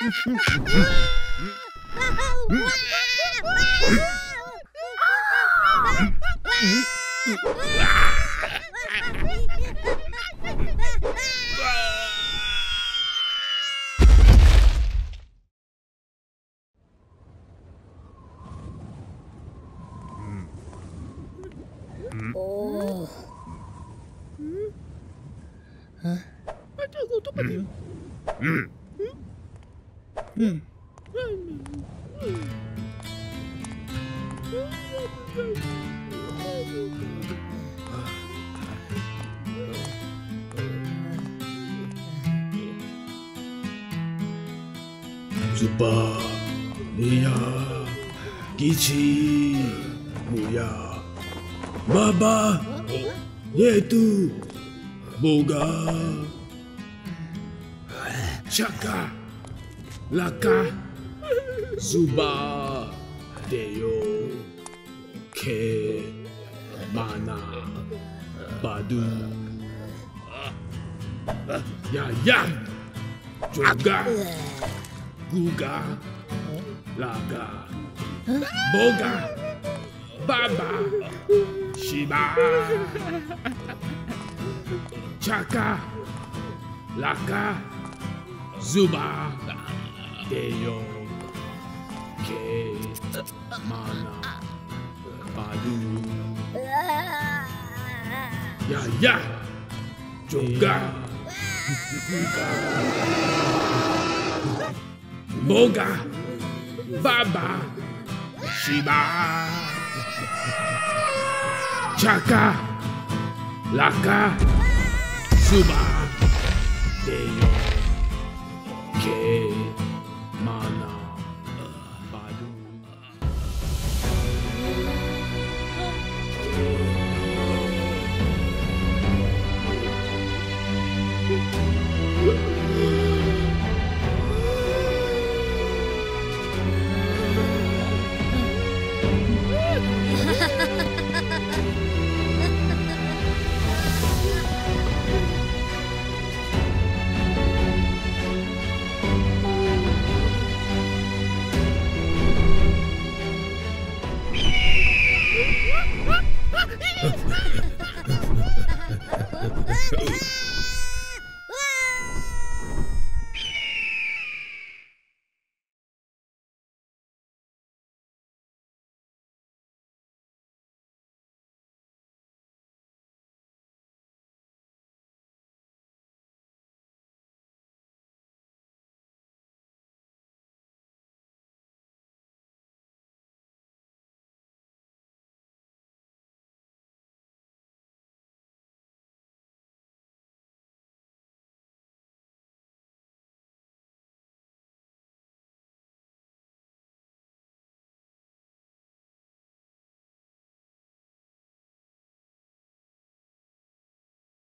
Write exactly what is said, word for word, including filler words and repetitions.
Zuba, Nia, Gichi, Muya, Baba, Yetu, Boga, Chaka, Laka, Zuba, Deo, Ke, Mana, Badu, Ya Ya, Juga, Guga, Laga, Boga, Baba, Shiba, Chaka, Laka, Zuba, Deo, Ke, Mana, Badu, Ya Ya, Juga, Guga, Boga, Baba, Shiba, Chaka, Laka, Zuba, Deo.